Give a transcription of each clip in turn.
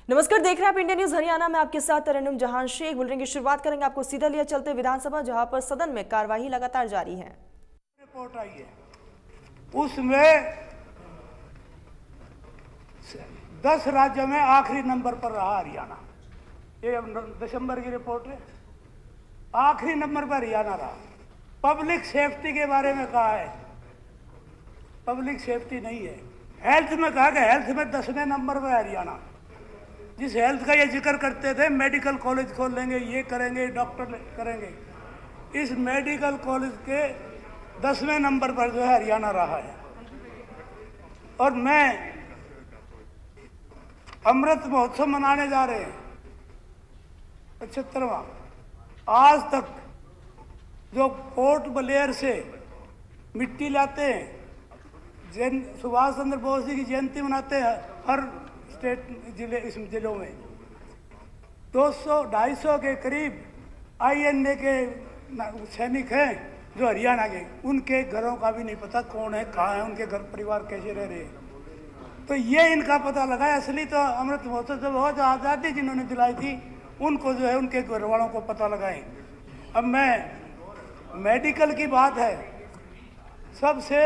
नमस्कार, देख रहे हैं आप इंडिया न्यूज हरियाणा में। आपके साथ तरन्नुम जहां शेख। बुलेटिन की शुरुआत करेंगे आपको सीधा लिया चलते विधानसभा, जहां पर सदन में कार्यवाही लगातार जारी है। रिपोर्ट आई है उसमें 10 राज्यों में आखिरी नंबर पर रहा हरियाणा। ये दिसंबर की रिपोर्ट है, आखिरी नंबर पर हरियाणा रहा। पब्लिक सेफ्टी के बारे में कहा है, पब्लिक सेफ्टी नहीं है। हेल्थ में कहा कि हेल्थ में 10वें नंबर पर हरियाणा। जिस हेल्थ का ये जिक्र करते थे, मेडिकल कॉलेज खोल लेंगे, ये करेंगे, डॉक्टर करेंगे, इस मेडिकल कॉलेज के 10वें नंबर पर जो है हरियाणा रहा है। और मैं अमृत महोत्सव मनाने जा रहे हैं 75वां। आज तक जो पोर्ट ब्लेयर से मिट्टी लाते हैं, सुभाष चंद्र बोस जी की जयंती मनाते हैं हर स्टेट जिले, इस जिलों में 200-250 के करीब INA के सैनिक हैं जो हरियाणा के। उनके घरों का भी नहीं पता कौन है, कहाँ है, उनके घर परिवार कैसे रह रहे हैं। तो ये इनका पता लगा है। असली तो अमृत महोत्सव जब हो, जो आज़ादी जिन्होंने दिलाई थी उनको जो है उनके घर वालों को पता लगाएं। अब मैं मेडिकल की बात है, सबसे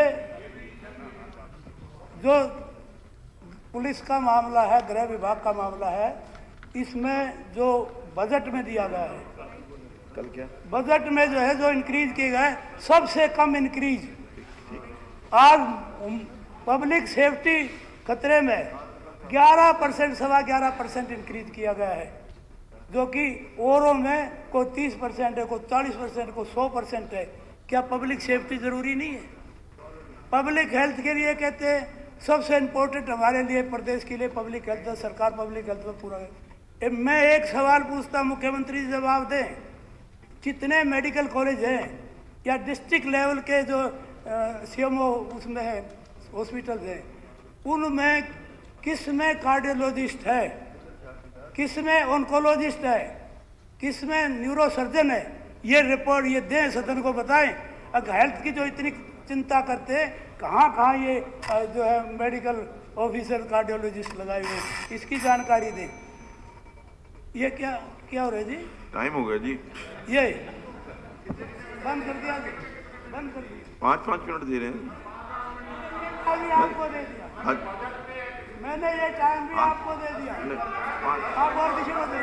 जो पुलिस का मामला है, गृह विभाग का मामला है, इसमें जो बजट में दिया गया है, कल क्या बजट में जो है जो इंक्रीज किए गए, सबसे कम इंक्रीज। आज पब्लिक सेफ्टी खतरे में 11%, 11.25% इंक्रीज किया गया है, जो कि औरों में कोई 30% है, कोई 40%, कोई 100% है। क्या पब्लिक सेफ्टी जरूरी नहीं है? पब्लिक हेल्थ के लिए कहते हैं सबसे इम्पोर्टेंट हमारे लिए, प्रदेश के लिए पब्लिक हेल्थ है, सरकार पब्लिक हेल्थ में पूरा है। मैं एक सवाल पूछता, मुख्यमंत्री जी जवाब दें। कितने मेडिकल कॉलेज हैं या डिस्ट्रिक्ट लेवल के जो CMO उसमें है, हॉस्पिटल हैं, उनमें किस में कार्डियोलॉजिस्ट है, किस में ऑन्कोलॉजिस्ट है, किस में न्यूरोसर्जन है? ये रिपोर्ट ये दें, सदन को बताएं। अगर हेल्थ की जो इतनी चिंता करते हैं, कहाँ कहाँ ये जो है मेडिकल ऑफिसर कार्डियोलॉजिस्ट लगाए हुए, इसकी जानकारी दें। ये क्या क्या हो रहा है जी? टाइम हो गया जी। ये बंद कर दिया, बंद कर दिया। 5-5 मिनट दे रहे हैं। अभी आपको दे दिया, मैंने ये टाइम भी आपको दे दिया। आप और किसी को दे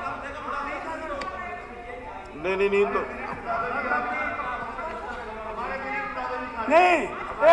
नहीं तो नहीं,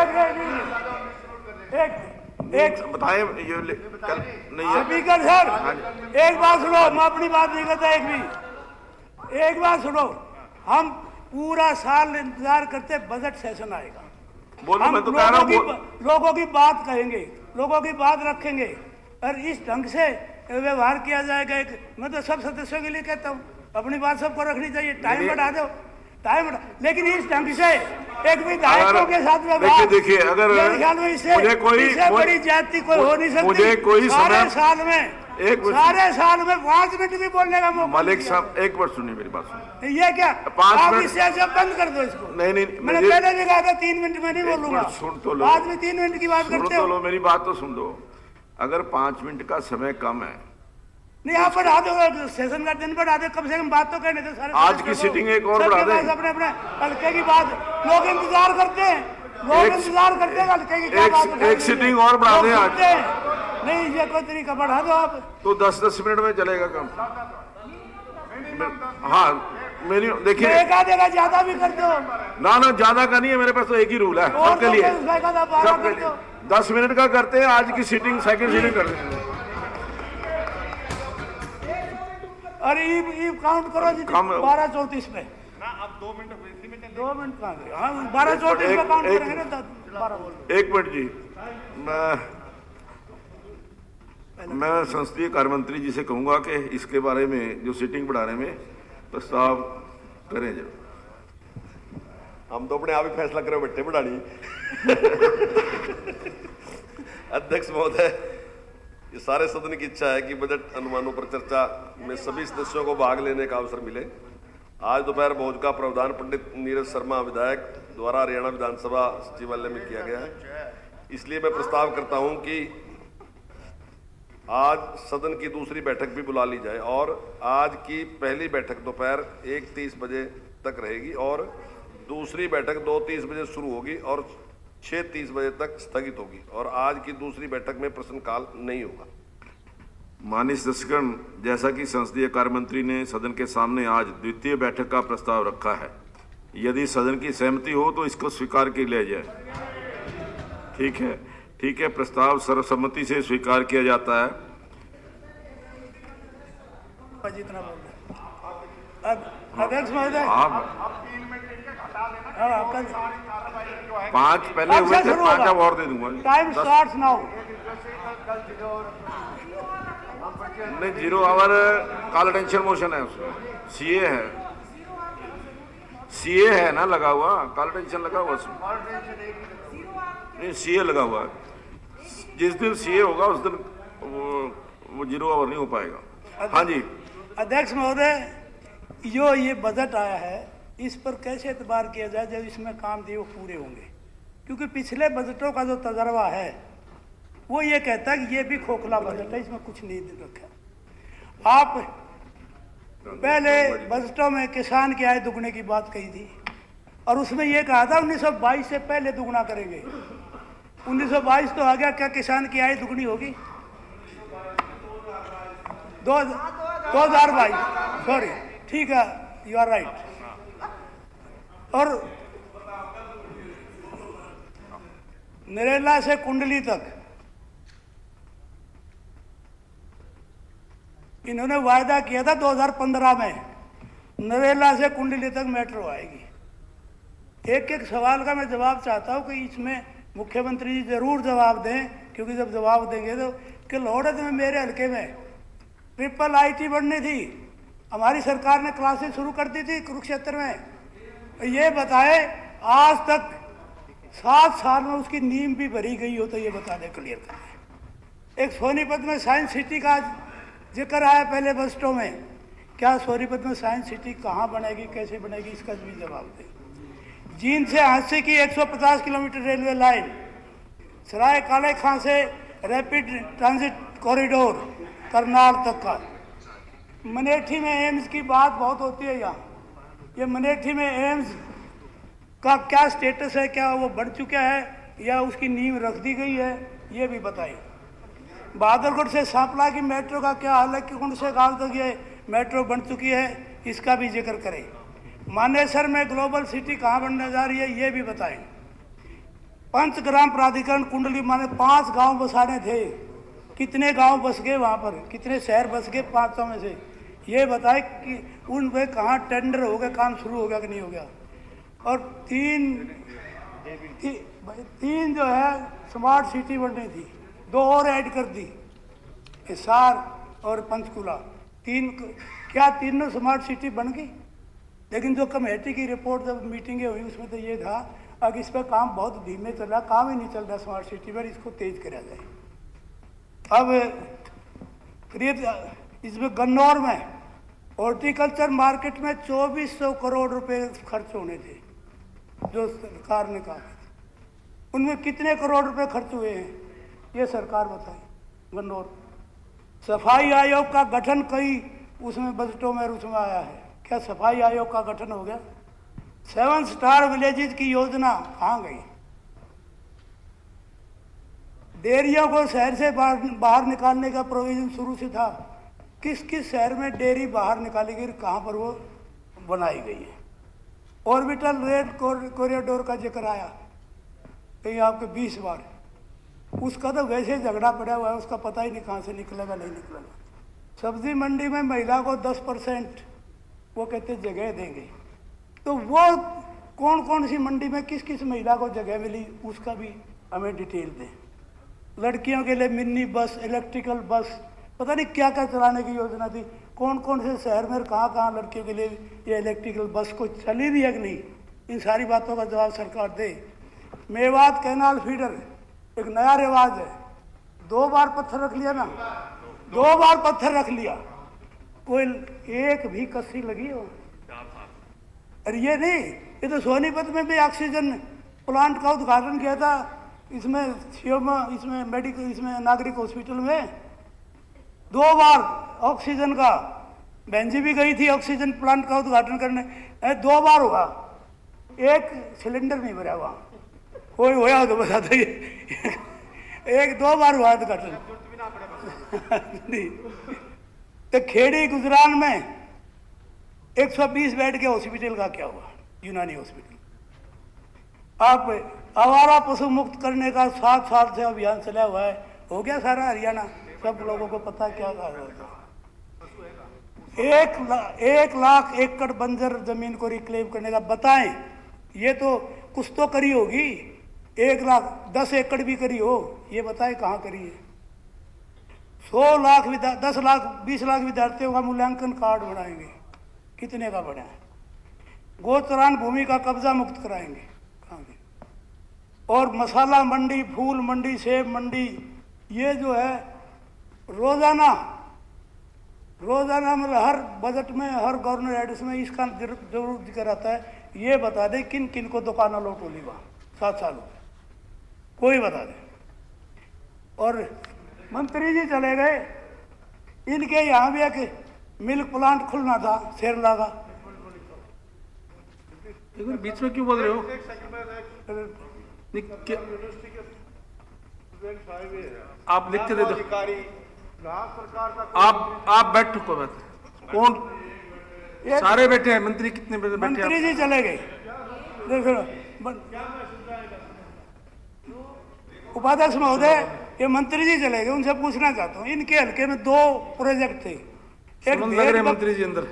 एक बताए ये कल नहीं है। स्पीकर सर, एक बात सुनो, मैं अपनी बात नहीं करता। एक बात सुनो, हम पूरा साल इंतजार करते बजट सेशन आएगा, बोलो। मैं तो कह रहा हूँ लोगों की बात कहेंगे, लोगों की बात रखेंगे, और इस ढंग से व्यवहार किया जाएगा। मैं तो सब सदस्यों के लिए कहता हूँ, अपनी बात सबको रखनी चाहिए। टाइम बढ़ा दो, टाइम बढ़ा, लेकिन इस ढंग से एक विधायकों के साथ व्यवहार, देखिए अगर मेरे ख्याल में इससे बड़ी जाति कोई हो नहीं सकती। मुझे कोई सारे साल में 5 मिनट भी बोलने का मौका। मलिक साहब, एक बार सुनिए मेरी बात सुनिए। ये क्या 5 आप मिनट इससे बंद कर दो इसको। नहीं, मैंने पहले भी कहा था 3 मिनट में नहीं बोलूंगा। सुन तो लो, बाद में 3 मिनट की बात करते हो। मेरी बात तो सुन दो। अगर 5 मिनट का समय कम है, नहीं आप बढ़ा दो, सेशन का दिन बढ़ा दो, कम से कम बात तो कहने दो। सारे आज की सिटिंग एक और बढ़ा दें। अपने अपने हल्के की बात लोग इंतजार करते हैं, इंतजार करते हैं हल्के की क्या बात। एक सिटिंग और बढ़ा दें आज। नहीं, ये कोई तरीका बढ़ा दो आप तो 10-10 मिनट में चलेगा काम। हाँ मेरी देखिए, एक आधे ज्यादा भी कर दो ना ज्यादा का नहीं है मेरे पास, तो एक ही रूल है सबके लिए, सबके लिए 10 मिनट का करते हैं। आज की सिटिंग सेकंड सिटिंग कर देंगे। और ईव काउंट करो जी, 12:34 में ना। अब 2 मिनट कहाँ गए? हाँ 12:34 में काउंट करेंगे ना। 12 एक मिनट जी, मैं संसदीय कार्य मंत्री जी से कहूंगा कि इसके बारे में जो सिटिंग बढ़ाने में प्रस्ताव करें। जब हम तो अपने आप ही फैसला करें बैठे बढ़ानी। अध्यक्ष महोदय, ये सारे सदन की इच्छा है कि बजट अनुमानों पर चर्चा में सभी सदस्यों को भाग लेने का अवसर मिले। आज दोपहर भोज का प्रावधान पंडित नीरज शर्मा विधायक द्वारा हरियाणा विधानसभा सचिवालय में किया गया है। इसलिए मैं प्रस्ताव करता हूं कि आज सदन की दूसरी बैठक भी बुला ली जाए और आज की पहली बैठक दोपहर 1:30 बजे तक रहेगी और दूसरी बैठक 2:30 बजे शुरू होगी और 6:30 बजे तक स्थगित होगी और आज की दूसरी बैठक में प्रश्नकाल नहीं होगा। माननीय सदस्यगण, जैसा कि संसदीय कार्य मंत्री ने सदन के सामने आज द्वितीय बैठक का प्रस्ताव रखा है, यदि सदन की सहमति हो तो इसको स्वीकार कर लिया जाए। ठीक है, प्रस्ताव सर्वसम्मति से स्वीकार किया जाता है। जितना बोल अध्यक्ष महोदय, पांच पहले हुए थे, 5 अब और दे दूंगा। Time starts now. नहीं, 0 आवर कॉल अटेंशन मोशन है, उसमें सीए है ना लगा हुआ, कॉल अटेंशन लगा हुआ उसमें नहीं, सीए लगा हुआ है। जिस दिन सीए होगा उस दिन वो 0 आवर नहीं हो पाएगा। हाँ जी अध्यक्ष महोदय, जो ये बजट आया है इस पर कैसे एतबार किया जाए जब इसमें काम दिए वो पूरे होंगे, क्योंकि पिछले बजटों का जो तजर्बा है वो ये कहता है कि ये भी खोखला बजट है, इसमें कुछ नहीं रखा। आप पहले बजटों में किसान की आय दुगने की बात कही थी और उसमें ये कहा था 1922 से पहले दुगना करेंगे। 1922 तो आ गया, क्या किसान की आय दुगनी होगी? 2022, सॉरी, ठीक है, यू आर राइट। और नरेला से कुंडली तक इन्होंने वायदा किया था 2015 में नरेला से कुंडली तक मेट्रो आएगी। एक एक सवाल का मैं जवाब चाहता हूं कि इसमें मुख्यमंत्री जी जरूर जवाब दें, क्योंकि जब जवाब देंगे तो कि लोहड़त में मेरे हल्के में ट्रिपल आईटी बननी थी, हमारी सरकार ने क्लासेस शुरू कर दी थी कुरुक्षेत्र में। ये बताए आज तक 7 साल में उसकी नींव भी भरी गई हो तो ये बता दें, क्लियर कर दें। एक सोनीपत में साइंस सिटी का जिक्र आया पहले बजटों में, क्या सोनीपत में साइंस सिटी कहाँ बनेगी, कैसे बनेगी, इसका भी जवाब दें। जींद से हांसी की 150 किलोमीटर रेलवे लाइन, सराय काले खां से रैपिड ट्रांजिट कॉरिडोर करनाल तक का। मनेठी में एम्स की बात बहुत होती है यहाँ, ये मनेठी में एम्स का क्या स्टेटस है, क्या वो बढ़ चुका है या उसकी नींव रख दी गई है, ये भी बताइए। बहादुरगढ़ से सांपला की मेट्रो का क्या हाल है, कि कौन से गांव तक ये मेट्रो बन चुकी है, इसका भी जिक्र करें। मानेसर में ग्लोबल सिटी कहाँ बनने जा रही है, ये भी बताएं। पंचग्राम प्राधिकरण कुंडली माने 5 गांव बसाने थे, कितने गांव बस गए वहाँ पर, कितने शहर बस गए 500 में से, ये बताए कि उन पे कहाँ टेंडर हो गया, काम शुरू हो गया कि नहीं हो गया। और तीन जो है स्मार्ट सिटी बननी थी, 2 और ऐड कर दी, हिसार और पंचकुला। क्या तीनों स्मार्ट सिटी बन गई? लेकिन जो कमेटी की रिपोर्ट जब मीटिंगें हुई उसमें तो ये था अब इस पर काम बहुत धीमे चल रहा, काम ही नहीं चल रहा स्मार्ट सिटी पर, इसको तेज करा जाए। अब करीब इसमें गन्नौर में हॉर्टिकल्चर मार्केट में 2400 करोड़ रुपए खर्च होने थे, जो सरकार ने कहा, उनमें कितने करोड़ रुपए खर्च हुए हैं ये सरकार बताए। गन्नौर सफाई आयोग का गठन कई उसमें बजटों में उसमें आया है, क्या सफाई आयोग का गठन हो गया? 7 स्टार विलेजेस की योजना कहाँ गई? डेयरियों को शहर से बाहर निकालने का प्रोविजन शुरू से था, किस किस शहर में डेयरी बाहर निकाली गई, कहाँ पर वो बनाई गई है? ऑर्बिटल रेल कॉरिडोर का जिक्र आया कहीं आपके 20 बार, उसका तो वैसे झगड़ा पड़ा हुआ है, उसका पता ही नहीं कहाँ से निकलेगा नहीं निकलेगा। सब्जी मंडी में महिला को 10% वो कहते जगह देंगे, तो वो कौन कौन सी मंडी में किस किस महिला को जगह मिली उसका भी हमें डिटेल दें। लड़कियों के लिए मिनी बस, इलेक्ट्रिकल बस, पता नहीं क्या क्या चलाने की योजना थी, कौन कौन से शहर में कहाँ कहाँ लड़कियों के लिए ये इलेक्ट्रिकल बस को चली भी है कि नहीं, इन सारी बातों का जवाब सरकार दे। मेवात कैनाल फीडर एक नया रिवाज है, 2 बार पत्थर रख लिया ना, 2 बार पत्थर रख लिया, कोई एक भी कस्सी लगी हो? अरे ये नहीं, ये तो सोनीपत में भी ऑक्सीजन प्लांट का उद्घाटन किया था, इसमें शिवम, इसमें मेडिकल, इसमें नागरिक हॉस्पिटल में, 2 बार ऑक्सीजन का, बहन जी भी गई थी ऑक्सीजन प्लांट का उद्घाटन करने, 2 बार हुआ, एक सिलेंडर नहीं भरा वहाँ। कोई होया तो बता दो, 1-2 बार हुआ उद्घाटन। तो खेड़ी गुजरात में 120 बेड के हॉस्पिटल का क्या हुआ, यूनानी हॉस्पिटल। आप आवारा पशु मुक्त करने का 7 साल से अभियान चला हुआ है, हो गया सारा हरियाणा, सब लोगों को पता क्या कर रहा था। 1 लाख एकड़ बंजर जमीन को रिक्लेम करने का बताएं, ये तो कुछ तो करी होगी, 1 लाख 10 एकड़ भी करी हो, ये बताएं कहाँ करी है। 100 लाख 10 लाख 20 लाख विद्यार्थियों का मूल्यांकन कार्ड बनाएंगे, कितने का बना है। गोचरान भूमि का कब्जा मुक्त कराएंगे, कहाँ गए। और मसाला मंडी, फूल मंडी, सेब मंडी, ये जो है रोजाना मतलब हर बजट में, हर गवर्नर एड्स में इसका जरूर जिक्र आता है। ये बता दे किन किन को दुकाना लौट होली वहाँ 7 सालों में, कोई बता दे। और मंत्री जी चले गए, इनके यहाँ भी एक मिल्क प्लांट खुलना था शेरला का। बीच में क्यों बोल रहे हो? आप लिख के दे दो। आप बैठो, कोई बात। कौन सारे बैठे हैं? मंत्री कितने बैठे? मंत्री जी चले गए। उपाध्यक्ष महोदय, ये मंत्री जी चले गए, उनसे पूछना चाहता हूँ, इनके हल्के में 2 प्रोजेक्ट थे। एक मंत्री जी अंदर,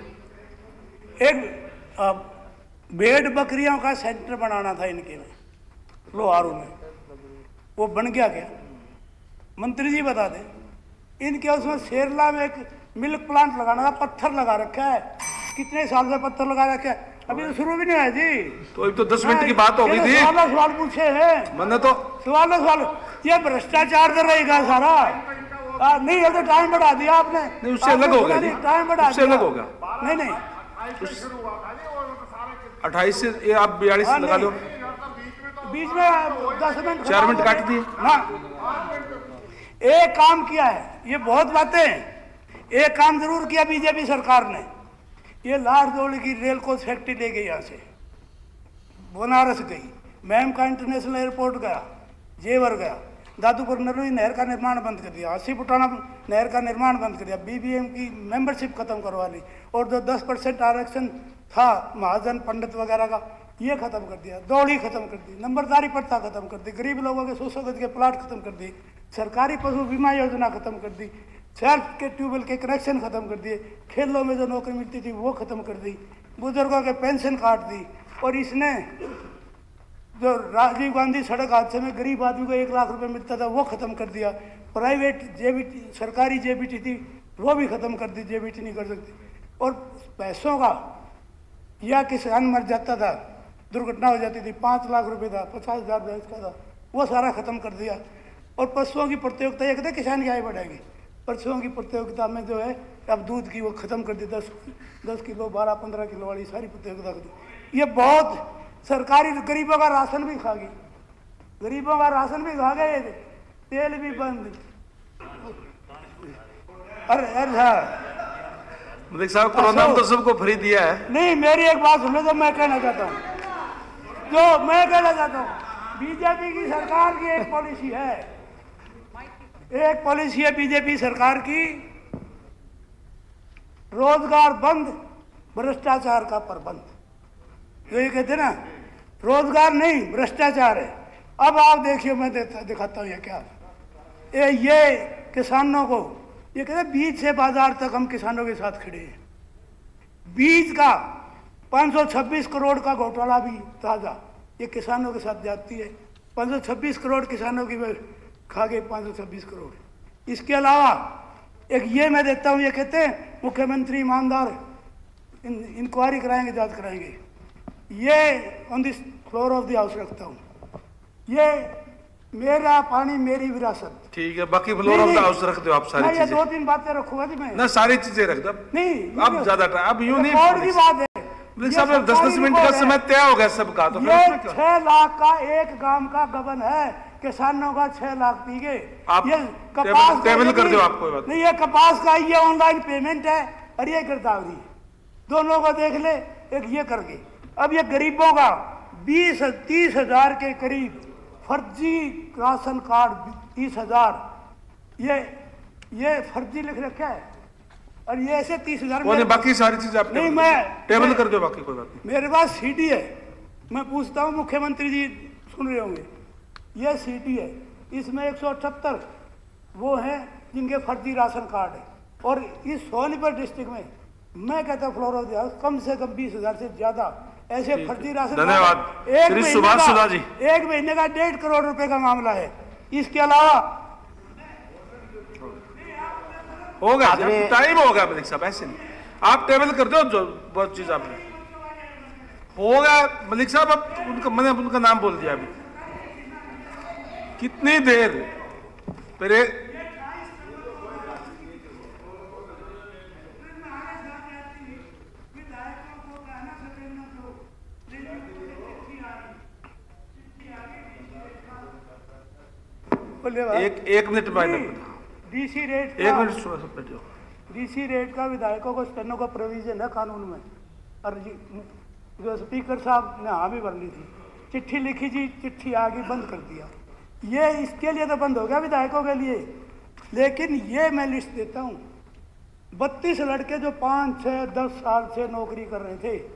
एक भेड़ बकरियों का सेंटर बनाना था इनके में, लोहारू में, वो बन गया क्या? मंत्री जी बता दें। इनके उसमें शेरला में एक मिल्क प्लांट लगाना था, पत्थर लगा रखा है, कितने साल से पत्थर लगा रखा है, अभी तो शुरू भी नहीं है जी। तो अभी तो 10 मिनट की बात हो गई थी। सवाल पूछे हैं मैंने तो, सवाल ये भ्रष्टाचार कर रहेगा सारा। नहीं, ये तो टाइम बढ़ा दिया आपने। नहीं, उससे अलग होगा जी, टाइम बढ़ा उससे अलग होगा। नहीं 28 से ये आप 42 से लगा लो, बीच में 10 मिनट 4 मिनट काट दिए ना। एक काम किया है, ये बहुत बातें हैं, एक काम जरूर किया बीजेपी सरकार ने, ये लाहौल की रेल कोच फैक्ट्री ले गई, यहाँ से बनारस गई, मैम का इंटरनेशनल एयरपोर्ट गया, जेवर गया, दादूपुर नरोई नहर का निर्माण बंद कर दिया, हासी पुटाना नहर का निर्माण बंद कर दिया, बीबीएम की मेंबरशिप खत्म करवा ली, और जो 10% आरक्षण था महाजन पंडित वगैरह का, ये खत्म कर दिया, दौड़ी खत्म कर दी, नंबरदारी प्रथा खत्म कर दी, गरीब लोगों के 100 गज के प्लाट खत्म कर दी, सरकारी पशु बीमा योजना खत्म कर दी, शहर के ट्यूबवेल के कनेक्शन खत्म कर दिए, खेलों में जो नौकरी मिलती थी वो खत्म कर दी, बुजुर्गों के पेंशन काट दी, और इसने जो राजीव गांधी सड़क हादसे में गरीब आदमी को 1 लाख रुपए मिलता था वो खत्म कर दिया, प्राइवेट जेबीटी, सरकारी जेबीटी थी वो भी खत्म कर दी, जेबीटी नहीं कर सकती, और पैसों का, या किसान मर जाता था, दुर्घटना हो जाती थी, 5 लाख रुपए था, 50,000 भैंस का था, वो सारा खत्म कर दिया। और पशुओं की प्रतियोगिता, ये कहते किसान की आय बढ़ाएगी, पशुओं की प्रतियोगिता में जो है अब दूध की वो खत्म कर दी, 10 किलो 12-15 किलो वाली सारी प्रतियोगिता कर दी। ये बहुत सरकारी, गरीबों का राशन भी खा गई, गरीबों का राशन भी खा गए, तेल भी बंद। अरे साहब, कोरोना में तो सबको फ्री दिया है। नहीं, मेरी एक बात सुनो, जो मैं कहना चाहता हूँ, बीजेपी की सरकार की एक पॉलिसी है, बीजेपी सरकार की, रोजगार बंद, भ्रष्टाचार का प्रबंध। जो ये कहते ना, रोजगार नहीं भ्रष्टाचार है। अब आप देखिए, मैं दिखाता हूँ ये क्या, ये किसानों को, ये कहते हैं बीज से बाजार तक हम किसानों के साथ खड़े हैं। बीज का 526 करोड़ का घोटाला भी ताजा, ये किसानों के साथ जाती है। 526 करोड़ किसानों की खा गए, 526 करोड़। इसके अलावा एक ये मैं देता हूँ, ये कहते हैं मुख्यमंत्री ईमानदार, इंक्वायरी कराएंगे, जांच कराएंगे। ये on this floor of the house रखता हूँ, ये मेरा पानी मेरी विरासत। ठीक है, बाकी फ्लोर ऑफ द हाउस रख दो आप सारी चीजें। 2-3 बातें रखूंगा जी मैं, ना सारी चीजें रख दो। नहीं, अब ज्यादा अब यूं नहीं, और की बात है, 10-10 मिनट का समय तय हो गया सबका, तो ये 6 लाख का एक गांव का गबन है, किसानों का 6 लाख पी गए। कपास टेबल कर दो आप, कोई बात नहीं, ये कपास का ये ऑनलाइन पेमेंट है और ये गिरदावरी है, दोनों को देख ले, एक ये करके। अब ये गरीबों का 20-30 हजार के करीब फर्जी राशन कार्ड, 30,000 ये फर्जी लिख रखा है और ये ऐसे 30,000 बाकी सारी चीज आप नहीं, मैं टेबल कर दो, बाकी कोई बात नहीं। मेरे पास सीडी है, मैं पूछता हूँ, मुख्यमंत्री जी सुन रहे होंगे, ये सीडी है, इसमें 178 वो हैं जिनके फर्जी राशन कार्ड है। और इस सोनीपत डिस्ट्रिक्ट में मैं कहता फ्लोरो कम से कम 20,000 से ज्यादा ऐसे फर्जी राशन। धन्यवाद श्री सुभाष सुधा जी। 1 महीने का 1.5 करोड़ रुपए का मामला है। इसके अलावा होगा, टाइम होगा मलिक साहब, ऐसे नहीं, आप टेबल कर दो, जो बहुत चीज आपने होगा। मलिक साहब अब उनका, मैंने उनका नाम बोल दिया अभी, कितनी देर फिर एक मिनट डीसी रेट, एक मिनट सुनो सब बैठो। डीसी रेट का विधायकों को स्टेनो का प्रोविजन है कानून में, और जो स्पीकर साहब ने हामी भर ली थी, चिट्ठी लिखी जी, चिट्ठी आगे बंद कर दिया। ये इसके लिए तो बंद हो गया विधायकों के लिए, लेकिन ये मैं लिस्ट देता हूँ, 32 लड़के जो 5, 6, 10 साल से नौकरी कर रहे थे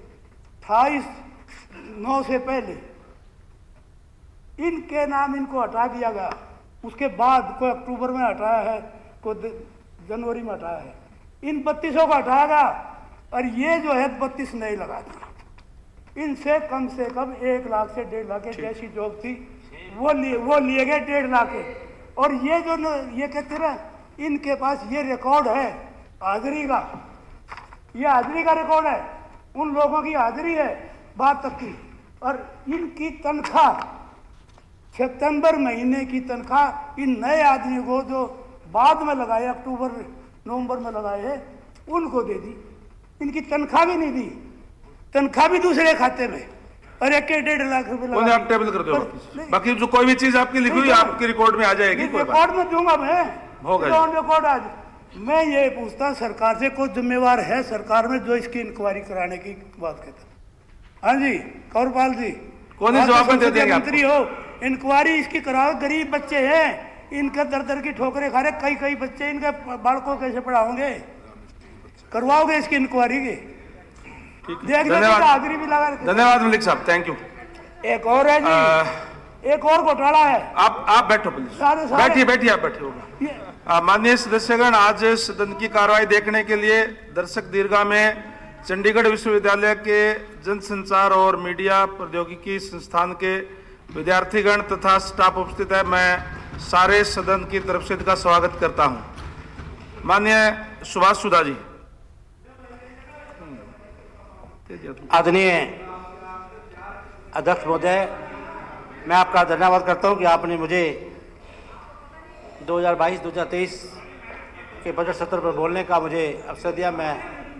28/9 से पहले, इनके नाम इनको हटा दिया गया। उसके बाद कोई अक्टूबर में हटाया है, कोई जनवरी में हटाया है, इन 32 को हटाया गया और ये जो है 32 नए लगा दिए। इनसे कम से कम 1 लाख से 1.5 लाख जैसी जॉब थी वो लिए गए 1.5 लाख के। और ये जो ये कहते रहे, इनके पास ये रिकॉर्ड है हाजिरी का, ये हाजिरी का रिकॉर्ड है, उन लोगों की हाजिरी है बात तक की। और इनकी तनख्वाह, सितंबर महीने की तनख्वाह इन नए आदमी को जो बाद में लगाए, अक्टूबर नवंबर में लगाए हैं, उनको दे दी। इनकी तनख्वाह भी नहीं दी, तनख्वाह भी दूसरे खाते में, और 1.5 लाख रुपए आप टेबल कर दो। बाकी जो कोई भी चीज आपकी लिखी हुई आपकी रिकॉर्ड में आ जाएगी, रिकॉर्ड में दूंगा मैं, होगा रिकॉर्ड आज। मैं ये पूछता सरकार से, कोई जिम्मेवार है सरकार में जो इसकी इंक्वायरी कराने की बात कहता? हाँ जी कौरपाल जी, कौन जवाब दे देंगे? मंत्री हो, इंक्वायरी इसकी कराओ। गरीब बच्चे हैं, इनके दर की ठोकरें खा रहे, कई बच्चे, इनके बालकों कैसे पढ़ाओगे? करवाओगे इसकी इंक्वायरी की? हाजिरी भी लगा। धन्यवाद मलिक साहब, थैंक यू। एक और है जी, एक और घोटाला है। आप बैठो प्लीज, बैठिए आप बैठे होगा। माननीय सदस्यगण, आज सदन की कार्रवाई देखने के लिए दर्शक दीर्घा में चंडीगढ़ विश्वविद्यालय के जनसंचार और मीडिया प्रौद्योगिकी संस्थान के विद्यार्थीगण तथा स्टाफ उपस्थित है। मैं सारे सदन की तरफ से इनका स्वागत करता हूं। माननीय सुभाष सुधा जी। आदरणीय अध्यक्ष महोदय, मैं आपका धन्यवाद करता हूं कि आपने मुझे 2022-2023 के बजट सत्र पर बोलने का मुझे अवसर दिया। मैं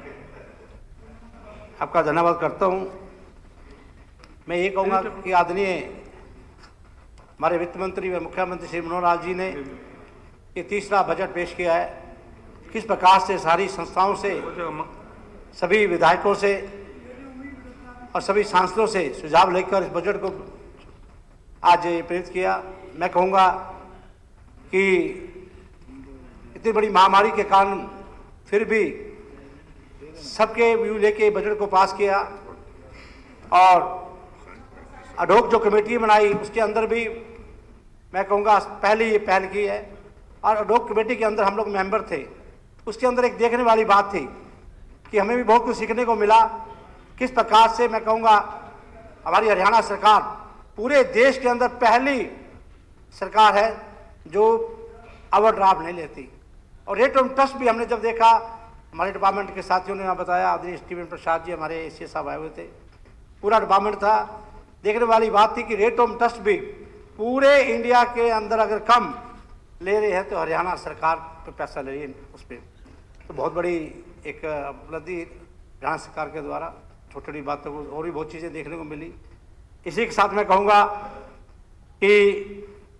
आपका धन्यवाद करता हूं। मैं ये कहूँगा कि आदरणीय हमारे वित्त मंत्री व मुख्यमंत्री श्री मनोहर लाल जी ने ये तीसरा बजट पेश किया है। किस प्रकार से सारी संस्थाओं से, सभी विधायकों से और सभी सांसदों से सुझाव लेकर इस बजट को आज प्रेरित किया। मैं कहूँगा कि इतनी बड़ी महामारी के कारण फिर भी सबके व्यू लेके बजट को पास किया, और अडोक जो कमेटी बनाई उसके अंदर भी मैं कहूँगा पहले ये पहल की है। और अडोक कमेटी के अंदर हम लोग मेंबर थे, उसके अंदर एक देखने वाली बात थी कि हमें भी बहुत कुछ सीखने को मिला। किस प्रकार से मैं कहूँगा हमारी हरियाणा सरकार पूरे देश के अंदर पहली सरकार है जो ओवरड्राफ्ट नहीं लेती। और रेट ऑफ इंटरेस्ट भी हमने जब देखा, हमारे डिपार्टमेंट के साथियों ने बताया, आदरणीय स्टीवन प्रसाद जी हमारे एसीए साहब आए हुए थे, पूरा डिपार्टमेंट था। देखने वाली बात थी कि रेट ऑफ इंटरेस्ट भी पूरे इंडिया के अंदर अगर कम ले रहे हैं तो हरियाणा सरकार पे पैसा ले रही है उस पर। तो बहुत बड़ी एक उपलब्धि हरियाणा सरकार के द्वारा। छोटी छोटी बातों को और भी बहुत चीज़ें देखने को मिली। इसी के साथ मैं कहूँगा कि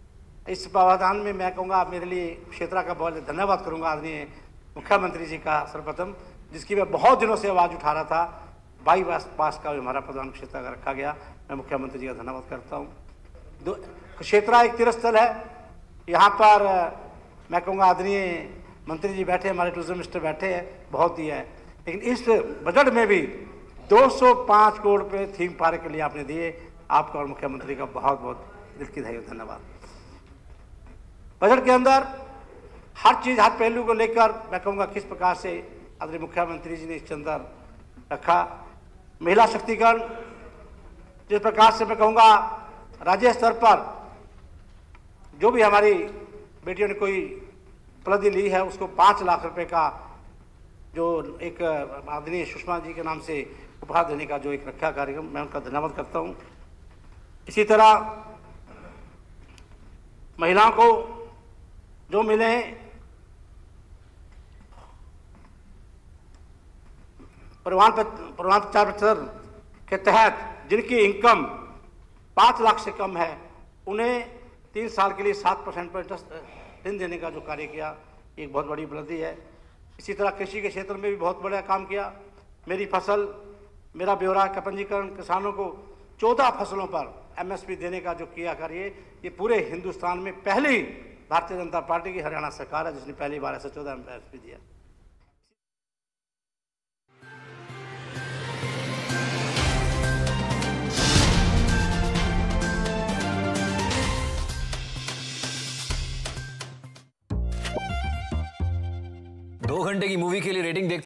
इस प्रावधान में मैं कहूँगा मेरे लिए क्षेत्रा का बहुत धन्यवाद करूँगा आदरणीय मुख्यमंत्री जी का सर्वप्रथम, जिसकी मैं बहुत दिनों से आवाज़ उठा रहा था। बाईपास का हमारा प्रधान क्षेत्र का रखा गया, मैं मुख्यमंत्री जी का धन्यवाद करता हूँ। क्षेत्रा एक तीर्थ स्थल है, यहाँ पर मैं कहूँगा आदरणीय मंत्री जी बैठे, हमारे टूरिज्म मिनिस्टर बैठे हैं, बहुत ही है। लेकिन इस बजट में भी 205 करोड़ रुपये थीम पार्क के लिए आपने दिए, आपका और मुख्यमंत्री का बहुत बहुत दिल की धन्यवाद। बजट के अंदर हर चीज़, हर पहलू को लेकर मैं कहूँगा किस प्रकार से आदरणीय मुख्यमंत्री जी ने इसके अंदर रखा। महिला शक्तिकरण, जिस प्रकार से मैं कहूँगा राज्य स्तर पर जो भी हमारी बेटियों ने कोई उपलब्धि ली है उसको 5 लाख रुपए का जो एक आदरणीय सुषमा जी के नाम से उपहार देने का जो एक रखा कार्यक्रम, मैं उनका धन्यवाद करता हूँ। इसी तरह महिलाओं को जो मिले हैं प्रमाण पत्र के तहत, जिनकी इनकम 5 लाख से कम है, उन्हें 3 साल के लिए 7% पर इंटरेस्ट ऋण देने का जो कार्य किया, एक बहुत बड़ी उपलब्धि है। इसी तरह कृषि के क्षेत्र में भी बहुत बड़ा काम किया। मेरी फसल मेरा ब्यौरा का पंजीकरण, किसानों को 14 फसलों पर MSP देने का जो किया कार्य, ये पूरे हिंदुस्तान में पहली भारतीय जनता पार्टी की हरियाणा सरकार है जिसने पहली बार ऐसे 14 MSP दिया। दो घंटे की मूवी के लिए रेटिंग देखते